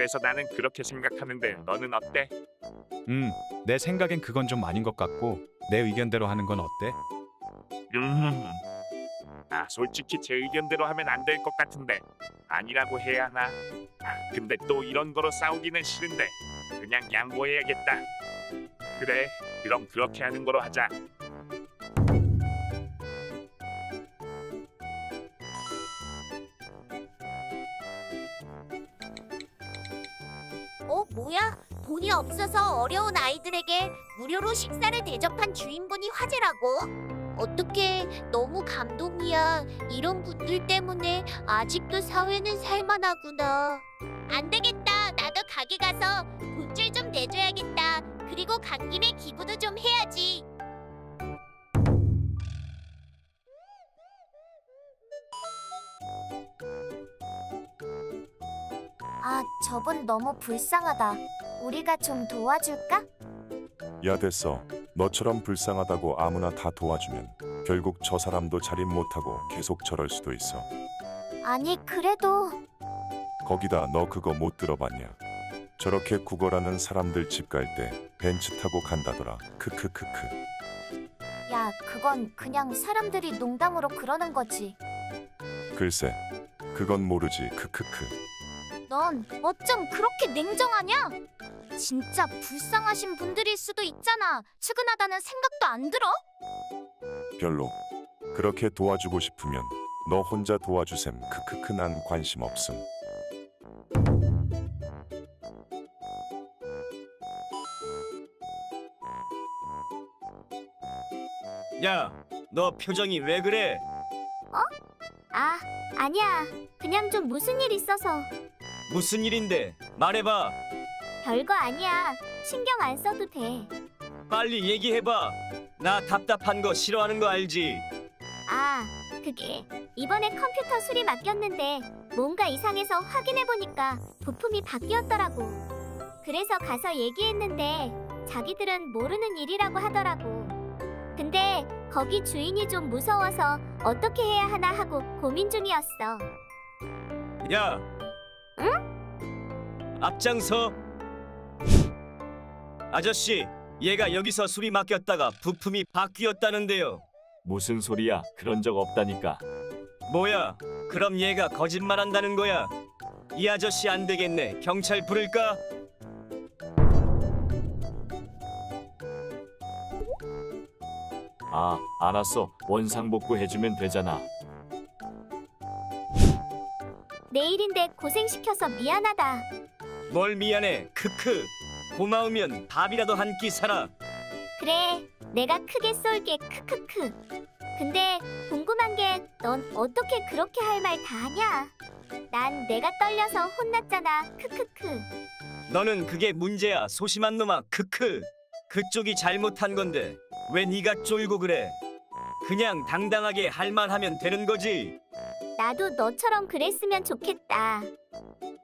그래서 나는 그렇게 생각하는데 너는 어때? 내 생각엔 그건 좀 아닌 것 같고 내 의견대로 하는 건 어때? 솔직히 제 의견대로 하면 안 될 것 같은데 아니라고 해야 하나? 근데 또 이런 거로 싸우기는 싫은데 그냥 양보해야겠다. 그래, 그럼 그렇게 하는 거로 하자. 뭐야? 돈이 없어서 어려운 아이들에게 무료로 식사를 대접한 주인분이 화제라고? 어떡해, 너무 감동이야. 이런 분들 때문에 아직도 사회는 살만하구나. 안 되겠다. 나도 가게 가서 돈줄 좀 내줘야겠다. 그리고 간 김에 기부도 좀 해야지. 저분 너무 불쌍하다. 우리가 좀 도와줄까? 야, 됐어. 너처럼 불쌍하다고 아무나 다 도와주면 결국 저 사람도 자립 못하고 계속 저럴 수도 있어. 아니, 그래도... 거기다 너 그거 못 들어봤냐? 저렇게 구걸하는 사람들 집 갈 때 벤츠 타고 간다더라. 크크크크. 야, 그건 그냥 사람들이 농담으로 그러는 거지. 글쎄, 그건 모르지. 크크크. 넌 어쩜 그렇게 냉정하냐? 진짜 불쌍하신 분들일 수도 있잖아. 측은하다는 생각도 안 들어? 별로. 그렇게 도와주고 싶으면 너 혼자 도와주셈. 크크크. 난 관심 없음. 야, 너 표정이 왜 그래? 아니야. 그냥 좀 무슨 일 있어서. 무슨 일인데? 말해봐. 별거 아니야. 신경 안 써도 돼. 빨리 얘기해봐. 나 답답한 거 싫어하는 거 알지? 그게 이번에 컴퓨터 수리 맡겼는데 뭔가 이상해서 확인해보니까 부품이 바뀌었더라고. 그래서 가서 얘기했는데 자기들은 모르는 일이라고 하더라고. 근데 거기 주인이 좀 무서워서 어떻게 해야 하나 하고 고민 중이었어. 야! 응? 앞장서! 아저씨, 얘가 여기서 수리 맡겼다가 부품이 바뀌었다는데요. 무슨 소리야? 그런 적 없다니까. 뭐야? 그럼 얘가 거짓말한다는 거야? 이 아저씨 안 되겠네. 경찰 부를까? 알았어. 원상복구 해주면 되잖아. 내일인데 고생시켜서 미안하다. 뭘 미안해. 크크. 고마우면 밥이라도 한 끼 사라. 그래, 내가 크게 쏠게. 크크크. 근데 궁금한 게 넌 어떻게 그렇게 할 말 다 하냐? 난 내가 떨려서 혼났잖아. 크크크. 너는 그게 문제야. 소심한 놈아. 크크. 그쪽이 잘못한 건데 왜 네가 쫄고 그래? 그냥 당당하게 할 말 하면 되는 거지. 나도 너처럼 그랬으면 좋겠다.